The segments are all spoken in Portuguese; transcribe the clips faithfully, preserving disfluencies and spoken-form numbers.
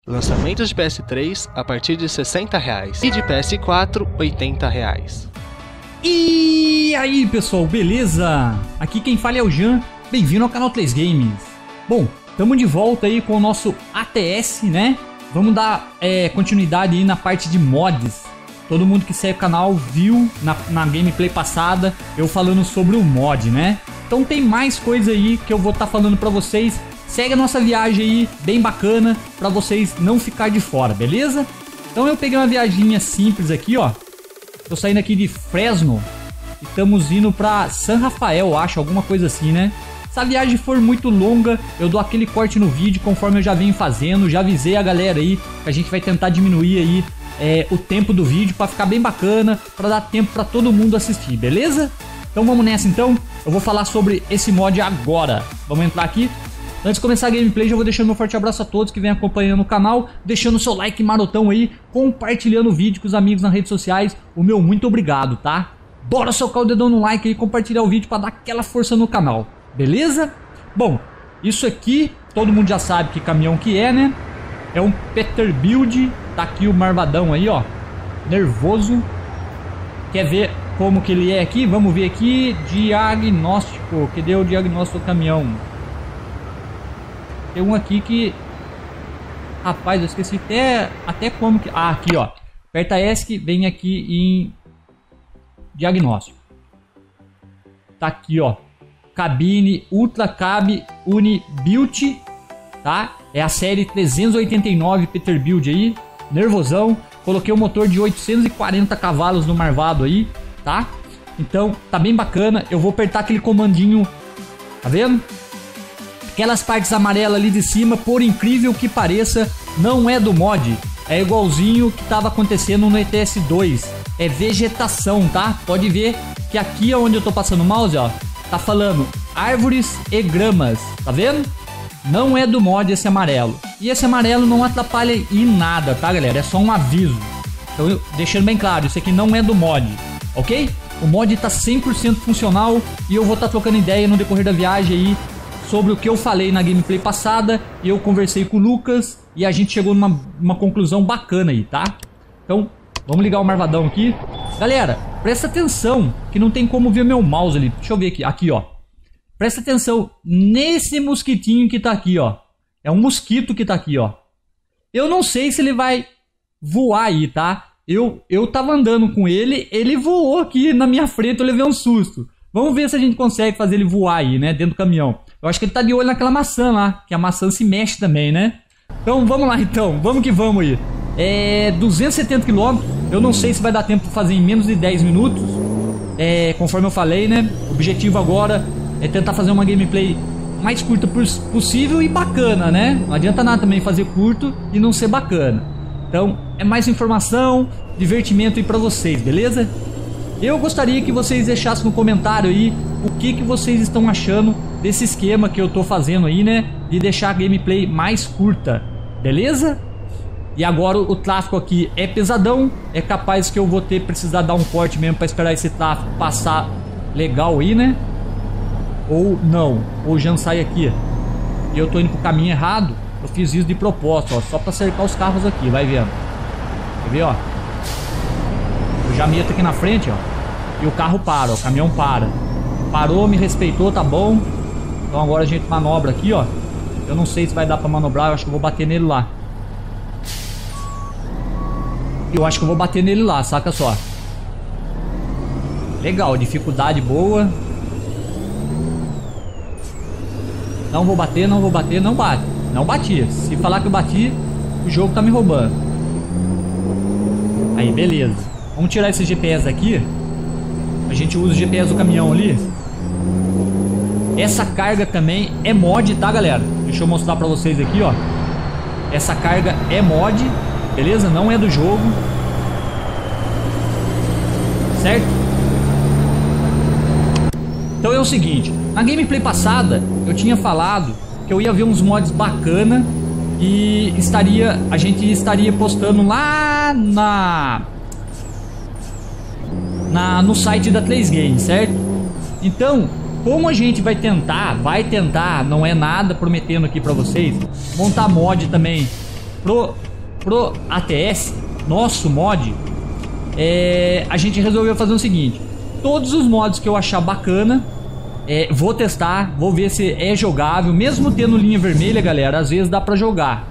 Lançamentos de P S três a partir de sessenta reais e de P S quatro, oitenta reais. E aí pessoal, beleza? Aqui quem fala é o Jean, bem-vindo ao canal três Games. Bom, estamos de volta aí com o nosso A T S, né? Vamos dar é, continuidade aí na parte de mods. Todo mundo que segue o canal viu na, na gameplay passada eu falando sobre o mod, né? Então tem mais coisa aí que eu vou estar tá falando pra vocês. Segue a nossa viagem aí, bem bacana, pra vocês não ficar de fora, beleza? Então eu peguei uma viaginha simples aqui, ó. Tô saindo aqui de Fresno e estamos indo pra San Rafael, acho, alguma coisa assim, né? Se a viagem for muito longa, eu dou aquele corte no vídeo conforme eu já venho fazendo. Já avisei a galera aí que a gente vai tentar diminuir aí é, o tempo do vídeo pra ficar bem bacana, pra dar tempo pra todo mundo assistir, beleza? Então vamos nessa então, eu vou falar sobre esse mod agora. Vamos entrar aqui. Antes de começar a gameplay, já vou deixando um forte abraço a todos que vêm acompanhando o canal, deixando o seu like marotão aí, compartilhando o vídeo com os amigos nas redes sociais. O meu muito obrigado, tá? Bora socar o dedão no like aí, compartilhar o vídeo para dar aquela força no canal, beleza? Bom, isso aqui, todo mundo já sabe que caminhão que é, né? É um Peterbilt, tá aqui o marvadão aí, ó, nervoso. Quer ver como que ele é aqui? Vamos ver aqui, diagnóstico, cadê o diagnóstico do caminhão? Tem um aqui que... Rapaz, eu esqueci até, até como que... Ah, aqui, ó. Aperta ESC, vem aqui em... Diagnóstico. Tá aqui, ó. Cabine Ultra Cab Unibuilt. Tá? É a série trezentos e oitenta e nove Peterbilt aí. Nervosão. Coloquei o um motor de oitocentos e quarenta cavalos no marvado aí. Tá? Então, tá bem bacana. Eu vou apertar aquele comandinho. Tá vendo? Aquelas partes amarelas ali de cima, por incrível que pareça, não é do mod. É igualzinho que estava acontecendo no E T S dois. É vegetação, tá? Pode ver que aqui onde eu tô passando o mouse, ó, tá falando árvores e gramas. Tá vendo? Não é do mod esse amarelo. E esse amarelo não atrapalha em nada, tá, galera? É só um aviso. Então, eu, deixando bem claro, isso aqui não é do mod, ok? O mod tá cem por cento funcional e eu vou estar tá trocando ideia no decorrer da viagem aí sobre o que eu falei na gameplay passada. E eu conversei com o Lucas e a gente chegou numa uma conclusão bacana aí, tá? Então, vamos ligar o marvadão aqui. Galera, presta atenção que não tem como ver meu mouse ali. Deixa eu ver aqui, aqui ó. Presta atenção nesse mosquitinho que tá aqui, ó. É um mosquito que tá aqui, ó. Eu não sei se ele vai voar aí, tá? Eu, eu tava andando com ele, ele voou aqui na minha frente, eu levei um susto. Vamos ver se a gente consegue fazer ele voar aí, né, dentro do caminhão. Eu acho que ele tá de olho naquela maçã lá, que a maçã se mexe também, né? Então vamos lá então, vamos que vamos aí. É duzentos e setenta quilômetros, eu não sei se vai dar tempo de fazer em menos de dez minutos. É, conforme eu falei, né, o objetivo agora é tentar fazer uma gameplay mais curta possível e bacana, né? Não adianta nada também fazer curto e não ser bacana. Então é mais informação, divertimento aí pra vocês, beleza? Eu gostaria que vocês deixassem no comentário aí o que, que vocês estão achando desse esquema que eu tô fazendo aí, né? De deixar a gameplay mais curta, beleza? E agora o tráfego aqui é pesadão. É capaz que eu vou ter precisar dar um corte mesmo para esperar esse tráfego passar legal aí, né? Ou não, ou já sai aqui e eu tô indo pro caminho errado. Eu fiz isso de propósito, ó, só para cercar os carros aqui, vai vendo. Quer ver, ó? Eu já meto aqui na frente, ó, e o carro para, ó, o caminhão para. Parou, me respeitou, tá bom. Então agora a gente manobra aqui, ó. Eu não sei se vai dar pra manobrar, eu acho que eu vou bater nele lá. Eu acho que eu vou bater nele lá, saca só. Legal, dificuldade boa. Não vou bater, não vou bater, não bate. Não bati, se falar que eu bati, o jogo tá me roubando. Aí, beleza. Vamos tirar esse G P S aqui. A gente usa o G P S do caminhão ali. Essa carga também é mod, tá, galera? Deixa eu mostrar pra vocês aqui, ó. Essa carga é mod, beleza? Não é do jogo. Certo? Então é o seguinte. Na gameplay passada, eu tinha falado que eu ia ver uns mods bacana e estaria, a gente estaria postando lá na... Na, no site da três Games, certo? Então, como a gente vai tentar, vai tentar, não é nada prometendo aqui pra vocês, montar mod também pro, pro A T S, nosso mod, é, a gente resolveu fazer o seguinte: todos os mods que eu achar bacana, é, vou testar, vou ver se é jogável. Mesmo tendo linha vermelha, galera, às vezes dá pra jogar.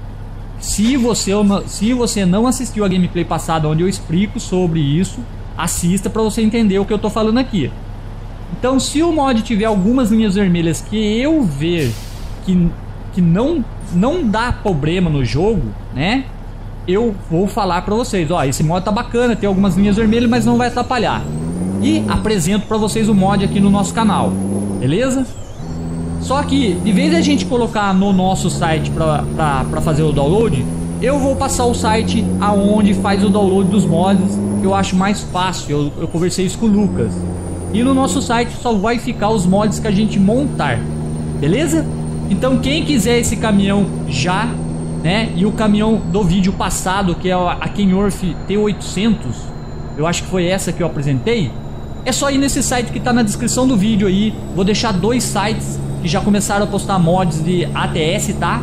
Se você, se você não assistiu a gameplay passada onde eu explico sobre isso, assista pra você entender o que eu tô falando aqui. Então, se o mod tiver algumas linhas vermelhas que eu ver que, que não, não dá problema no jogo, né, eu vou falar pra vocês: ó, esse mod tá bacana, tem algumas linhas vermelhas, mas não vai atrapalhar. E apresento pra vocês o mod aqui no nosso canal, beleza? Só que, de vez de a gente colocar no nosso site pra, pra, pra fazer o download, eu vou passar o site aonde faz o download dos mods, que eu acho mais fácil. Eu, eu conversei isso com o Lucas. E no nosso site só vai ficar os mods que a gente montar, beleza? Então quem quiser esse caminhão já, né, e o caminhão do vídeo passado, que é a Kenworth T oitocentos, eu acho que foi essa que eu apresentei, é só ir nesse site que está na descrição do vídeo aí. Vou deixar dois sites que já começaram a postar mods de A T S, tá?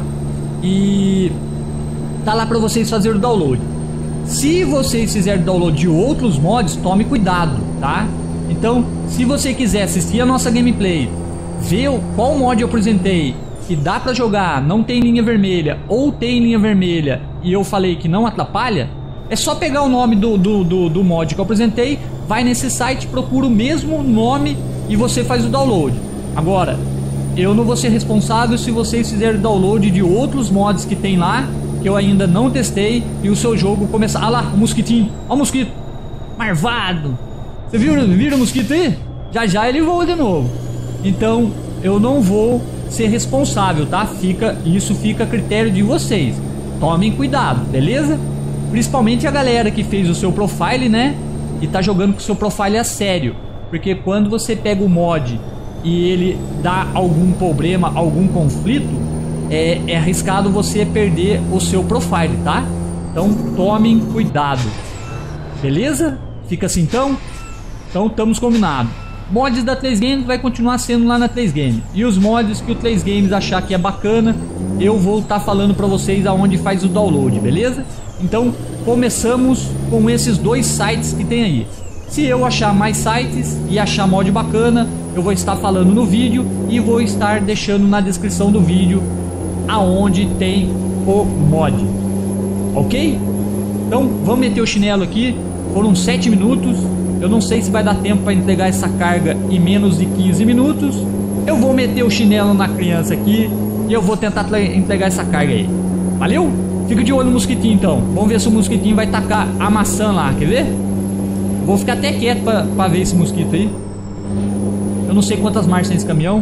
E tá lá para vocês fazerem o download. Se vocês fizerem download de outros mods, tome cuidado, tá? Então, se você quiser assistir a nossa gameplay, ver qual mod eu apresentei, que dá pra jogar, não tem linha vermelha, ou tem linha vermelha e eu falei que não atrapalha, é só pegar o nome do, do, do, do mod que eu apresentei, vai nesse site, procura o mesmo nome e você faz o download. Agora, eu não vou ser responsável se vocês fizerem download de outros mods que tem lá, que eu ainda não testei, e o seu jogo começar... Ah lá, o mosquitinho, ó o mosquito, marvado. Você viu, viu o mosquito aí? Já já ele voa de novo. Então eu não vou ser responsável, tá? Fica, isso fica a critério de vocês. Tomem cuidado, beleza? Principalmente a galera que fez o seu profile, né? E tá jogando com o seu profile a sério. Porque quando você pega o mod e ele dá algum problema, algum conflito, é, é arriscado você perder o seu profile, tá? Então tomem cuidado, beleza? Fica assim então? Então estamos combinados. Mods da três Games vai continuar sendo lá na três Games. E os mods que o três Games achar que é bacana, eu vou estar tá falando para vocês aonde faz o download, beleza? Então começamos com esses dois sites que tem aí. Se eu achar mais sites e achar mod bacana, eu vou estar falando no vídeo e vou estar deixando na descrição do vídeo aonde tem o mod. Ok? Então vamos meter o chinelo aqui. Foram sete minutos. Eu não sei se vai dar tempo para entregar essa carga em menos de quinze minutos. Eu vou meter o chinelo na criança aqui e eu vou tentar entregar essa carga aí. Valeu? Fica de olho no mosquitinho então. Vamos ver se o mosquitinho vai tacar a maçã lá, quer ver? Vou ficar até quieto para ver esse mosquito aí. Eu não sei quantas marchas tem esse caminhão.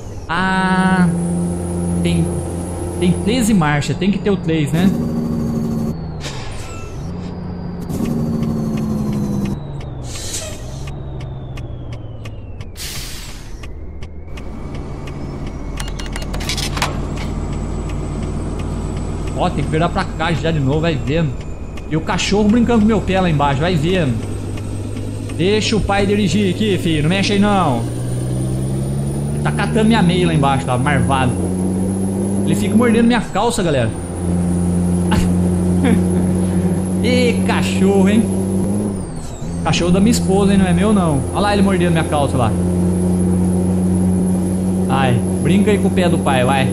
Ah, tem, tem treze marchas, tem que ter o três, né? Ó, tem que virar pra cá já de novo, vai vendo. E o cachorro brincando com meu pé lá embaixo, vai vendo. Deixa o pai dirigir aqui, filho, não mexe aí não. Ele tá catando minha meia lá embaixo, tá marvado. Ele fica mordendo minha calça, galera. Ê, cachorro, hein. Cachorro da minha esposa, hein, não é meu não. Olha lá ele mordendo minha calça lá. Ai, brinca aí com o pé do pai, vai.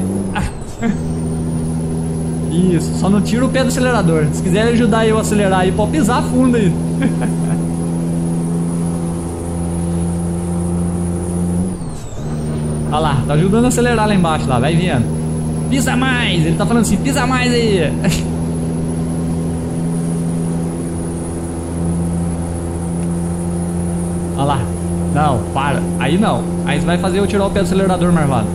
Isso, só não tira o pé do acelerador. Se quiser ajudar eu a acelerar aí, pode pisar fundo aí. Olha lá, tá ajudando a acelerar lá embaixo, lá, vai vendo. Pisa mais, ele tá falando assim, pisa mais aí. Olha lá, não, para, aí não. Aí você vai fazer eu tirar o pé do acelerador, marvado.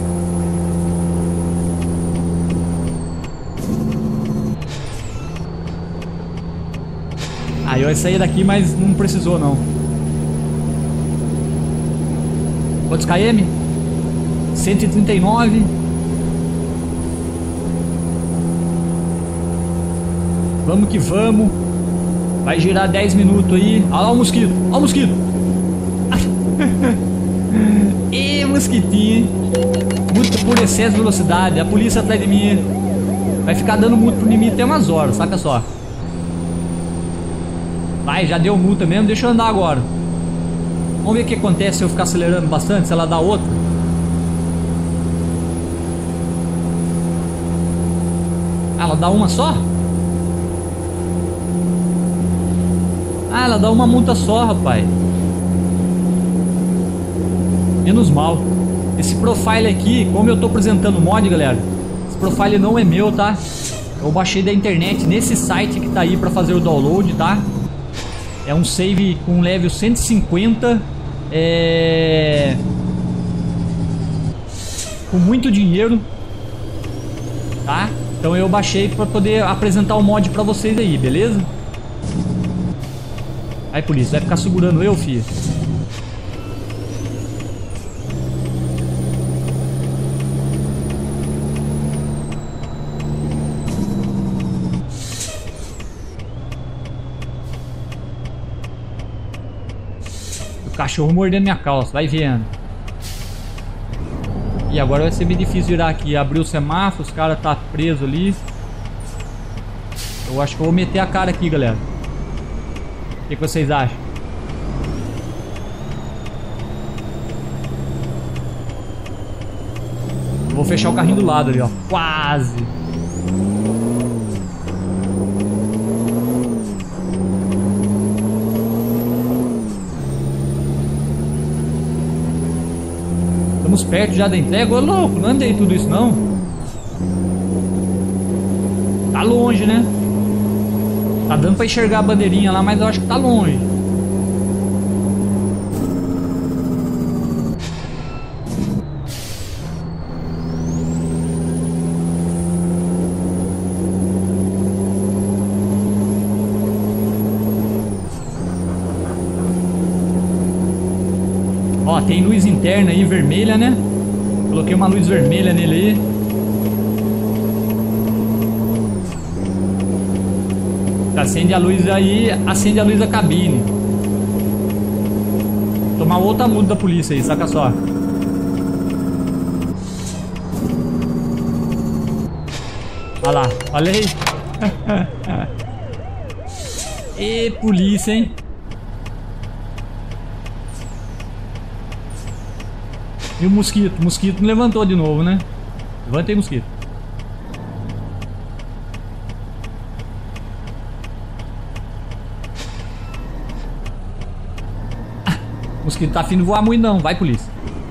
Aí eu ia sair daqui, mas não precisou não. Quantos km? cento e trinta e nove. Vamos que vamos. Vai girar dez minutos aí. Olha lá o mosquito. Olha o mosquito. Ê, mosquitinho. Muito por excesso de velocidade. A polícia atrás de mim. Vai ficar dando multa pro inimigo até umas horas, saca só. Vai, já deu multa mesmo, deixa eu andar agora. Vamos ver o que acontece se eu ficar acelerando bastante, se ela dá outra. Ah, ela dá uma só? Ah, ela dá uma multa só, rapaz. Menos mal. Esse profile aqui, como eu tô apresentando o mod, galera, esse profile não é meu, tá? Eu baixei da internet nesse site que tá aí pra fazer o download, tá? É um save com level cento e cinquenta. É... com muito dinheiro, tá? Então eu baixei pra poder apresentar o mod pra vocês aí, beleza? Aí, polícia, vai ficar segurando eu, filho? O cachorro mordendo minha calça, vai vendo. E agora vai ser meio difícil virar aqui. Abrir o semáforo, os caras tá preso ali. Eu acho que eu vou meter a cara aqui, galera. O que, que vocês acham? Eu vou fechar o carrinho do lado ali, ó. Quase. Estamos perto já da entrega. Ô, louco, não andei tudo isso não. Tá longe, né? Tá dando pra enxergar a bandeirinha lá, mas eu acho que tá longe. Ó, tem luz interna aí, vermelha, né? Coloquei uma luz vermelha nele aí. Acende a luz aí, acende a luz da cabine. Tomar outra multa da polícia aí, saca só. Olha lá, falei. E polícia, hein? E o mosquito? O mosquito não levantou de novo, né? Levantei, mosquito. O mosquito tá afim de voar muito não. Vai, polícia.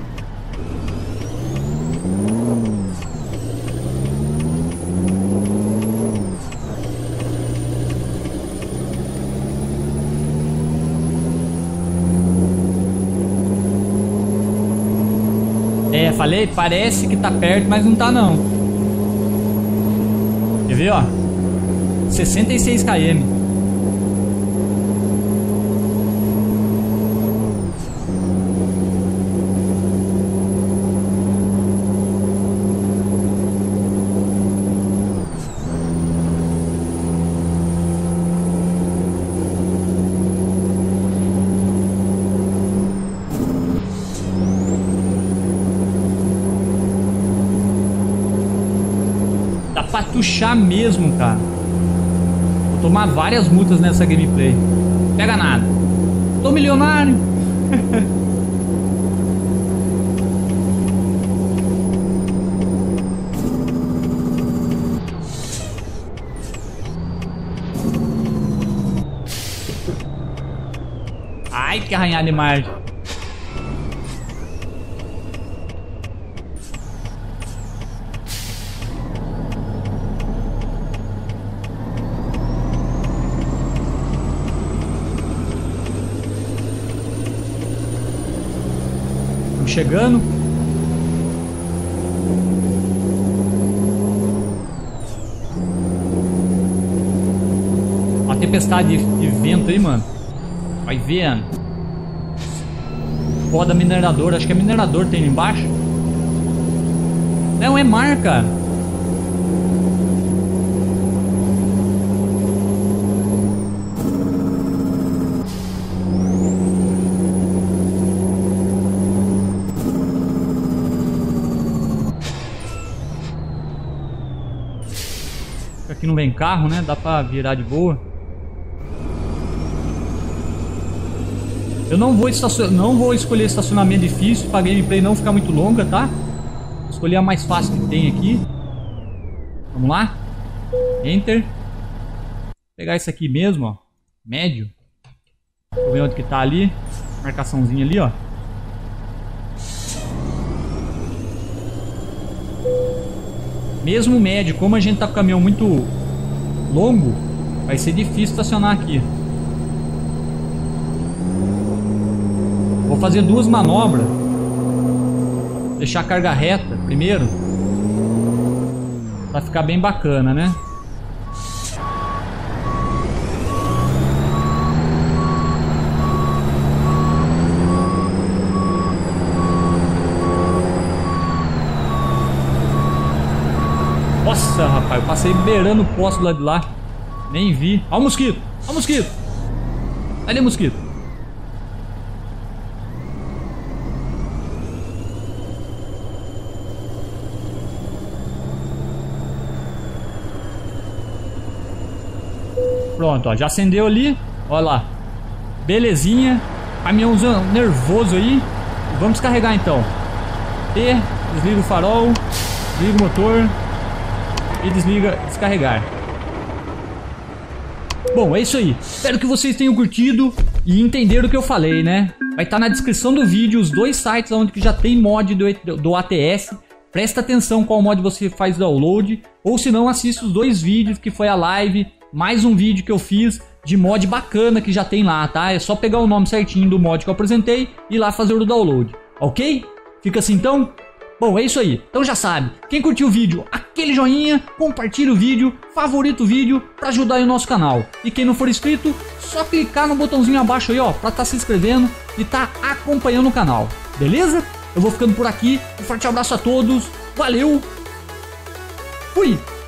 É, falei, parece que tá perto, mas não tá não. Quer ver, ó? sessenta e seis quilômetros. Pra tuchar mesmo, cara. Vou tomar várias multas nessa gameplay. Pega nada. Tô milionário. Ai, que arranhada de margem. Chegando. Uma tempestade de, de vento aí, mano. Vai vendo. Foda minerador. Acho que é minerador tem ali embaixo. Não, é mar, cara. Aqui não vem carro, né? Dá pra virar de boa. Eu não vou, estacion... não vou escolher estacionamento difícil pra gameplay não ficar muito longa, tá? Vou escolher a mais fácil que tem aqui. Vamos lá. Enter. Vou pegar esse aqui mesmo, ó. Médio. Deixa eu ver onde que tá ali. Marcaçãozinha ali, ó. Mesmo médio, como a gente tá com o caminhão muito longo, vai ser difícil estacionar aqui. Vou fazer duas manobras. Deixar a carga reta primeiro. Pra ficar bem bacana, né? Nossa, rapaz, eu passei beirando o posto do lado de lá. Nem vi. Ó o mosquito, ó o mosquito. Ali, mosquito. Pronto, ó, já acendeu ali. Olha lá. Belezinha. Caminhãozão nervoso aí. Vamos descarregar então. T, desliga o farol. Desliga o motor. E desliga, descarregar. Bom, é isso aí. Espero que vocês tenham curtido e entenderam o que eu falei, né? Vai estar na descrição do vídeo os dois sites onde já tem mod do, do A T S. Presta atenção qual mod você faz download. Ou se não, assista os dois vídeos que foi a live. Mais um vídeo que eu fiz de mod bacana que já tem lá, tá? É só pegar o nome certinho do mod que eu apresentei e ir lá fazer o download, ok? Fica assim então? Bom, é isso aí. Então já sabe, quem curtiu o vídeo, aquele joinha, compartilha o vídeo, favorita o vídeo para ajudar aí o nosso canal. E quem não for inscrito, só clicar no botãozinho abaixo aí, ó, para estar tá se inscrevendo e tá acompanhando o canal. Beleza? Eu vou ficando por aqui. Um forte abraço a todos. Valeu. Fui.